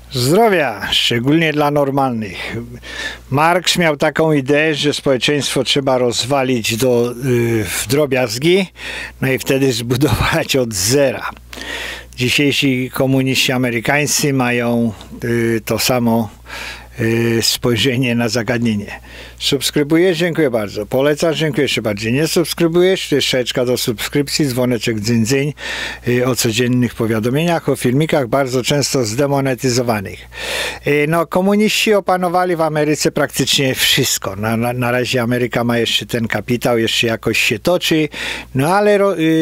Zdrowia, szczególnie dla normalnych. Marks miał taką ideę, że społeczeństwo trzeba rozwalić w drobiazgi, no i wtedy zbudować od zera. Dzisiejsi komuniści amerykańscy mają to samo spojrzenie na zagadnienie. Subskrybujesz? Dziękuję bardzo. Polecasz? Dziękuję jeszcze bardziej. Nie subskrybujesz? To jest szeczka do subskrypcji, dzwoneczek dzyń, o codziennych powiadomieniach, o filmikach, bardzo często zdemonetyzowanych. No, komuniści opanowali w Ameryce praktycznie wszystko. Na razie Ameryka ma jeszcze ten kapitał, jeszcze jakoś się toczy, no ale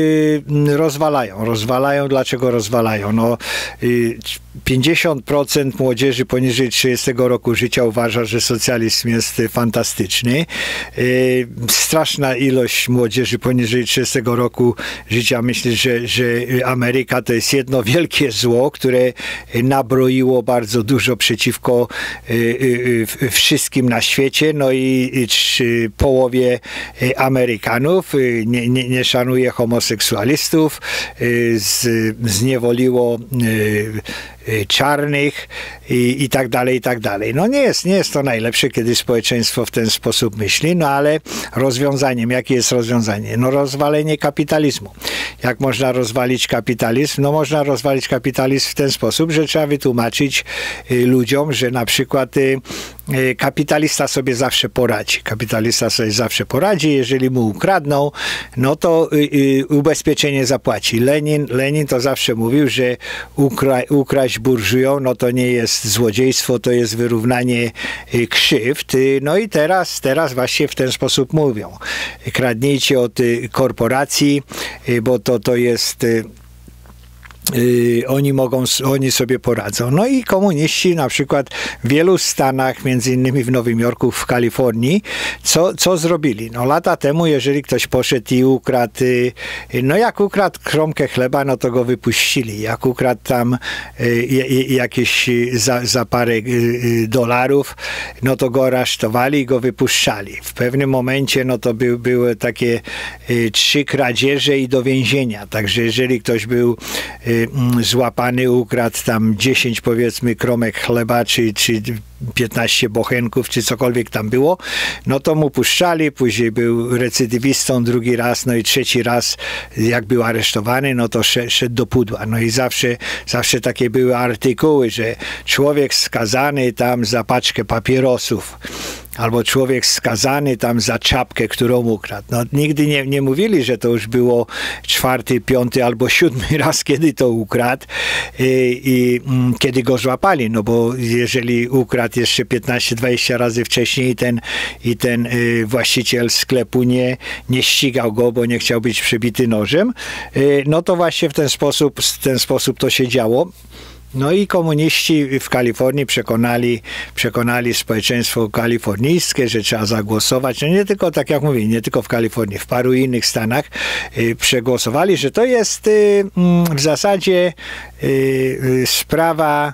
rozwalają. Dlaczego rozwalają? No, 50% młodzieży poniżej 30 roku życia uważa, że socjalizm jest fantastyczny. Straszna ilość młodzieży poniżej 30 roku życia myśli, że Ameryka to jest jedno wielkie zło, które nabroiło bardzo dużo przeciwko wszystkim na świecie, no i połowie Amerykanów. Nie szanuje homoseksualistów, zniewoliło czarnych i tak dalej, i tak dalej. No nie jest to najlepsze, kiedy społeczeństwo w ten sposób myśli, no ale rozwiązaniem, jakie jest rozwiązanie? No rozwalenie kapitalizmu. Jak można rozwalić kapitalizm? No można rozwalić kapitalizm w ten sposób, że trzeba wytłumaczyć ludziom, że na przykład kapitalista sobie zawsze poradzi. Kapitalista sobie zawsze poradzi, jeżeli mu ukradną, no to ubezpieczenie zapłaci. Lenin to zawsze mówił, że ukraść burżują, no to nie jest złodziejstwo, to jest wyrównanie krzywd. No i teraz właśnie w ten sposób mówią. Kradnijcie od korporacji, bo to jest... Oni sobie poradzą. No i komuniści na przykład w wielu stanach, między innymi w Nowym Jorku, w Kalifornii, co zrobili? No lata temu, jeżeli ktoś poszedł i ukradł, no jak ukradł kromkę chleba, no to go wypuścili. Jak ukradł tam jakieś za parę dolarów, no to go aresztowali i go wypuszczali. W pewnym momencie, no to były takie 3 kradzieże i do więzienia. Także jeżeli ktoś był złapany, ukradł tam 10 powiedzmy kromek chleba, czy 15 bochenków, czy cokolwiek tam było, no to mu puszczali, później był recydywistą drugi raz, no i trzeci raz, jak był aresztowany, no to szedł do pudła. No i zawsze takie były artykuły, że człowiek skazany tam za paczkę papierosów, albo człowiek skazany tam za czapkę, którą ukradł. No, nigdy nie mówili, że to już było 4., 5. albo 7. raz, kiedy to ukradł i kiedy go złapali, no bo jeżeli ukradł jeszcze 15-20 razy wcześniej i ten właściciel sklepu nie ścigał go, bo nie chciał być przybity nożem, no to właśnie w ten sposób to się działo. No i komuniści w Kalifornii przekonali społeczeństwo kalifornijskie, że trzeba zagłosować. No nie tylko, tak jak mówię, nie tylko w Kalifornii, w paru innych stanach przegłosowali, że to jest w zasadzie sprawa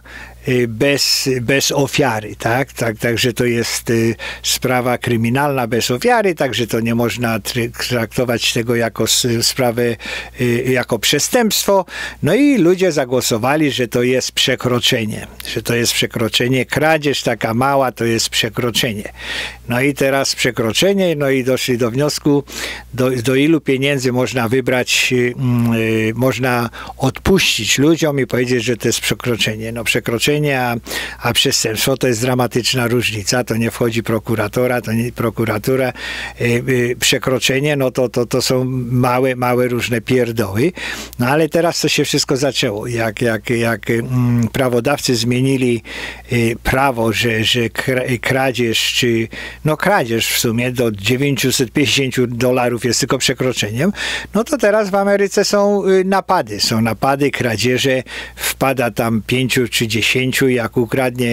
bez ofiary, tak? Także to jest sprawa kryminalna bez ofiary, także to nie można traktować tego jako sprawę, jako przestępstwo. No i ludzie zagłosowali, że to jest przekroczenie, kradzież taka mała to jest przekroczenie. No i teraz przekroczenie, no i doszli do wniosku, do ilu pieniędzy można wybrać, można odpuścić ludziom i powiedzieć, że to jest przekroczenie. No przekroczenie, a przestępstwo to jest dramatyczna różnica. To nie wchodzi prokuratura, przekroczenie, no to są małe różne pierdoły. No ale teraz to się wszystko zaczęło. Jak prawodawcy zmienili prawo, że kradzież, kradzież w sumie do $950 jest tylko przekroczeniem, no to teraz w Ameryce są napady, kradzieże, wpada tam 5 czy 10, jak ukradnie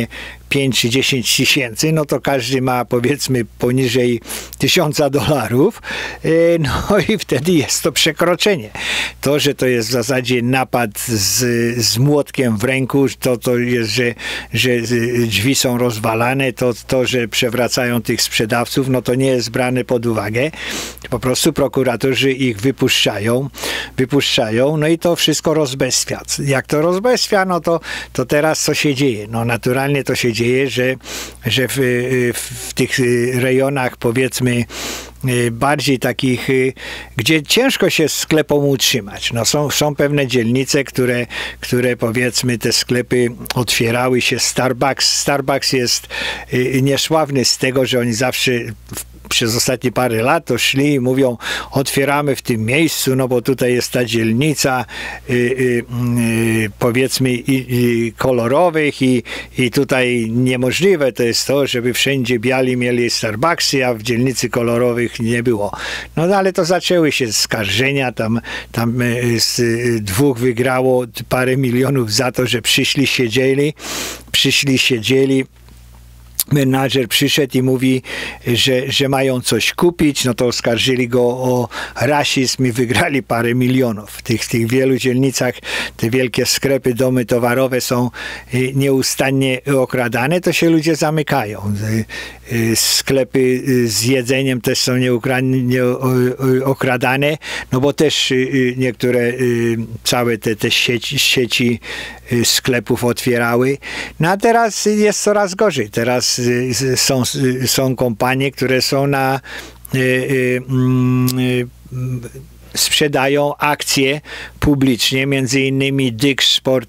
5 czy 10 tysięcy, no to każdy ma powiedzmy poniżej $1000, no i wtedy jest to przekroczenie. To, że to jest w zasadzie napad z młotkiem w ręku, to jest, że drzwi są rozwalane, to, że przewracają tych sprzedawców, no to nie jest brane pod uwagę. Po prostu prokuratorzy ich wypuszczają, no i to wszystko rozbestwia. Jak to rozbestwia, no to teraz co się dzieje? No naturalnie to się dzieje, że w tych rejonach powiedzmy bardziej takich, gdzie ciężko się sklepom utrzymać. No są pewne dzielnice, które powiedzmy te sklepy otwierały się. Starbucks jest niesławny z tego, że oni zawsze przez ostatnie parę lat to szli i mówią, otwieramy w tym miejscu, no bo tutaj jest ta dzielnica powiedzmy kolorowych i tutaj niemożliwe to jest to, żeby wszędzie biali mieli Starbucksy, a w dzielnicy kolorowych nie było. No ale to zaczęły się skarżenia, tam z 2 wygrało parę milionów za to, że przyszli, siedzieli. Menadżer przyszedł i mówi, że mają coś kupić, no to oskarżyli go o rasizm i wygrali parę milionów. W tych wielu dzielnicach te wielkie sklepy, domy towarowe są nieustannie okradane, to się ludzie zamykają. Sklepy z jedzeniem też są okradane, no bo też niektóre całe te sieci sklepów otwierały. No a teraz jest coraz gorzej. Teraz są kompanie, które są sprzedają akcje publicznie, między innymi Dick's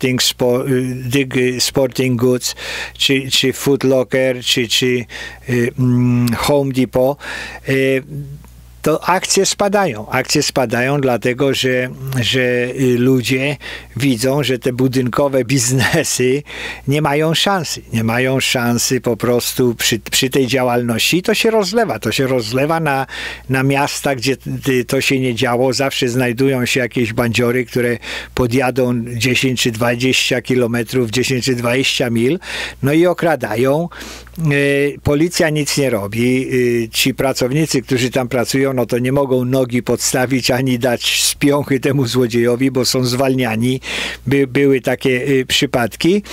Sporting Goods, czy Foot Locker, czy Home Depot. To akcje spadają dlatego, że ludzie widzą, że te budynkowe biznesy nie mają szansy po prostu przy tej działalności. To się rozlewa na miasta, gdzie to się nie działo. Zawsze znajdują się jakieś bandziory, które podjadą 10 czy 20 kilometrów, 10 czy 20 mil, no i okradają. Policja nic nie robi. Ci pracownicy, którzy tam pracują, no to nie mogą nogi podstawić ani dać z piąchy temu złodziejowi, bo są zwalniani. Były takie przypadki.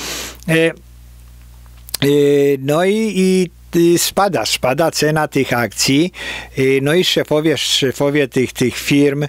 No i spada cena tych akcji, no i szefowie tych firm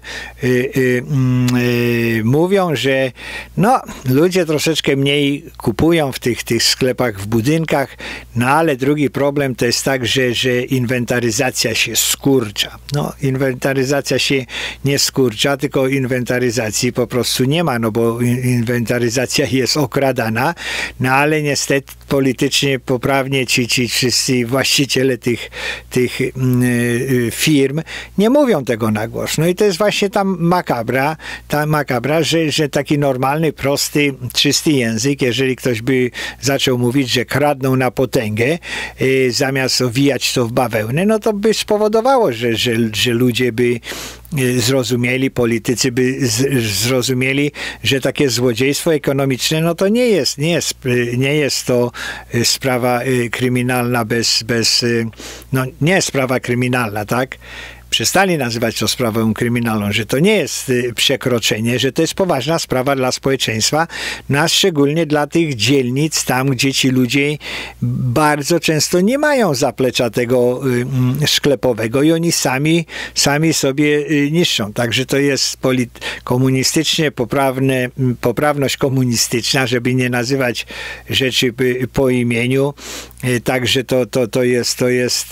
mówią, że no, ludzie troszeczkę mniej kupują w tych sklepach, w budynkach, no ale drugi problem to jest tak, że inwentaryzacja się skurcza. No, inwentaryzacja się nie skurcza, tylko inwentaryzacji po prostu nie ma, no bo inwentaryzacja jest okradana, no ale niestety politycznie poprawnie ci wszyscy właściciele tych firm nie mówią tego na głos. No i to jest właśnie ta makabra, że taki normalny, prosty, czysty język, jeżeli ktoś by zaczął mówić, że kradną na potęgę, zamiast owijać to w bawełnę, no to by spowodowało, że ludzie by zrozumieli, politycy by zrozumieli, że takie złodziejstwo ekonomiczne, no to nie jest to sprawa kryminalna nie jest sprawa kryminalna, tak? Przestali nazywać to sprawą kryminalną, że to nie jest przekroczenie, że to jest poważna sprawa dla społeczeństwa, no a szczególnie dla tych dzielnic, tam gdzie ci ludzie bardzo często nie mają zaplecza tego sklepowego i oni sami sobie niszczą. Także to jest komunistycznie poprawność komunistyczna, żeby nie nazywać rzeczy po imieniu. Także to jest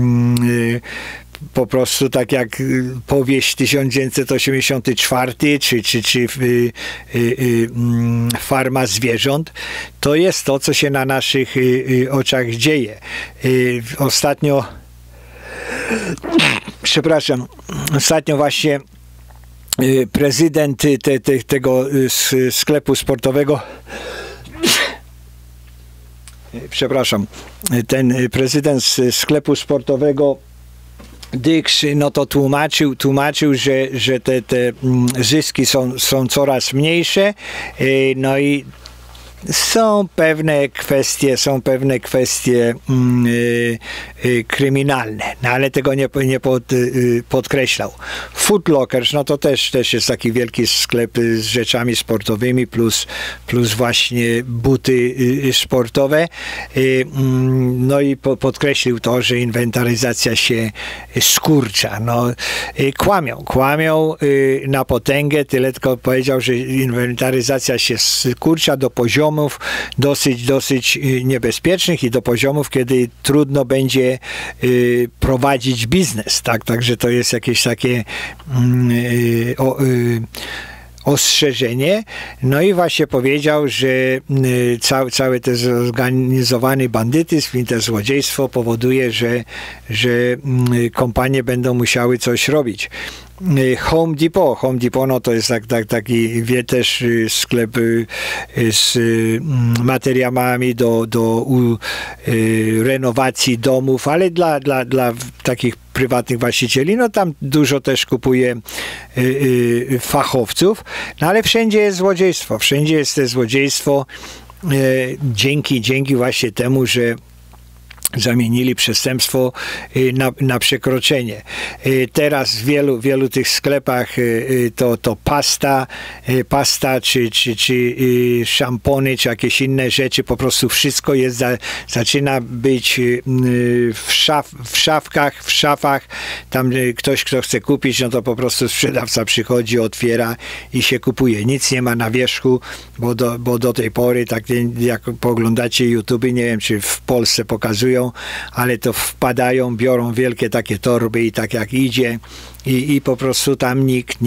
po prostu tak jak powieść 1984 czy Farma zwierząt, to jest to, co się na naszych oczach dzieje. Ostatnio właśnie prezydent tego sklepu sportowego, ten prezydent sklepu sportowego Dick's, no to tłumaczył, że te zyski są coraz mniejsze, no i Są pewne kwestie kryminalne, no ale tego nie podkreślał. Foot Lockers, no to też jest taki wielki sklep z rzeczami sportowymi, plus właśnie buty sportowe. No i podkreślił to, że inwentaryzacja się skurcza. No, kłamią na potęgę, tyle tylko powiedział, że inwentaryzacja się skurcza do poziomów dosyć niebezpiecznych i do poziomów, kiedy trudno będzie prowadzić biznes, tak? Także to jest jakieś takie ostrzeżenie. No i właśnie powiedział, że cały ten zorganizowany bandytyzm i to złodziejstwo powoduje, że kompanie będą musiały coś robić. Home Depot, no to jest taki też sklep z materiałami do renowacji domów, ale dla takich prywatnych właścicieli, no tam dużo też kupuje fachowców, no ale wszędzie jest złodziejstwo, wszędzie jest to złodziejstwo dzięki właśnie temu, że zamienili przestępstwo na przekroczenie. Teraz w wielu tych sklepach to pasta czy szampony, czy jakieś inne rzeczy, po prostu wszystko jest, zaczyna być w szafach, tam ktoś, kto chce kupić, no to po prostu sprzedawca przychodzi, otwiera i się kupuje. Nic nie ma na wierzchu, bo do tej pory, tak jak poglądacie YouTube, nie wiem, czy w Polsce pokazują, ale to wpadają, biorą wielkie takie torby i tak jak idzie i po prostu tam nikt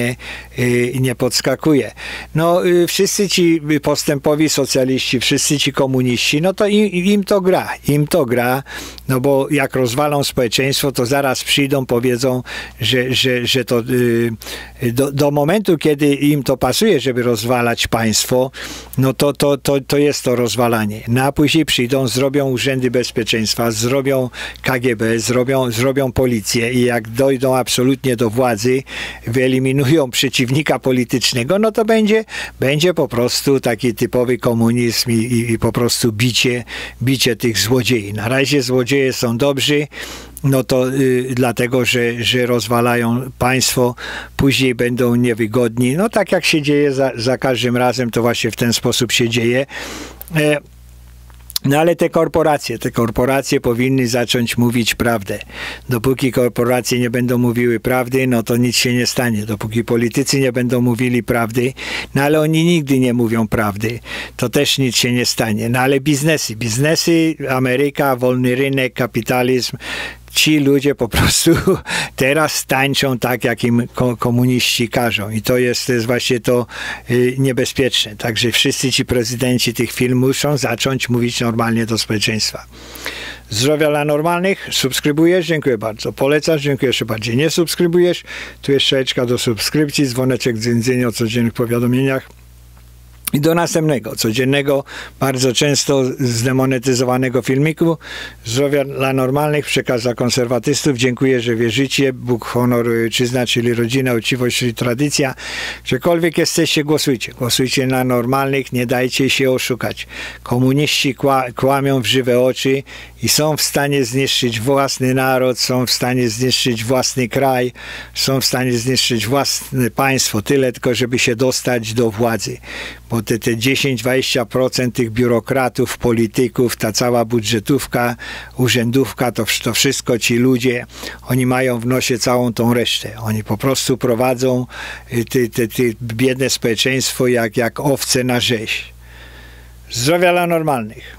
nie podskakuje. No wszyscy ci postępowi socjaliści, wszyscy ci komuniści, no to im to gra, no bo jak rozwalą społeczeństwo, to zaraz przyjdą, powiedzą, że to do momentu, kiedy im to pasuje, żeby rozwalać państwo, no to jest to rozwalanie. No a później przyjdą, zrobią urzędy bezpieczeństwa, zrobią KGB, zrobią policję i jak dojdą absolutnie do władzy, wyeliminują przeciwnika politycznego, no to będzie po prostu taki typowy komunizm i po prostu bicie tych złodziei. Na razie złodzieje są dobrzy, no to dlatego, że rozwalają państwo, później będą niewygodni. No tak jak się dzieje za każdym razem, to właśnie w ten sposób się dzieje. No ale te korporacje powinny zacząć mówić prawdę. Dopóki korporacje nie będą mówiły prawdy, no to nic się nie stanie. Dopóki politycy nie będą mówili prawdy, no ale oni nigdy nie mówią prawdy, to też nic się nie stanie. No ale biznesy, Ameryka, wolny rynek, kapitalizm, ci ludzie po prostu teraz tańczą tak, jak im komuniści każą. I to jest właśnie to niebezpieczne. Także wszyscy ci prezydenci tych firm muszą zacząć mówić normalnie do społeczeństwa. Zdrowia dla normalnych. Subskrybujesz? Dziękuję bardzo. Polecasz? Dziękuję jeszcze bardziej. Nie subskrybujesz? Tu jest strzałeczka do subskrypcji, dzwoneczek dzyndzyn o codziennych powiadomieniach. I do następnego, codziennego, bardzo często zdemonetyzowanego filmiku. Zdrowia dla normalnych, przekaz dla konserwatystów. Dziękuję, że wierzycie. Bóg, honor, ojczyzna, czyli rodzina, uczciwość i tradycja. Gdziekolwiek jesteście, głosujcie. Głosujcie na normalnych, nie dajcie się oszukać. Komuniści kłamią w żywe oczy i są w stanie zniszczyć własny naród, są w stanie zniszczyć własny kraj, są w stanie zniszczyć własne państwo. Tyle tylko, żeby się dostać do władzy. Bo te 10-20% tych biurokratów, polityków, ta cała budżetówka, urzędówka, to wszystko ci ludzie, oni mają w nosie całą tą resztę. Oni po prostu prowadzą biedne społeczeństwo jak owce na rzeź. Zdrowia dla normalnych.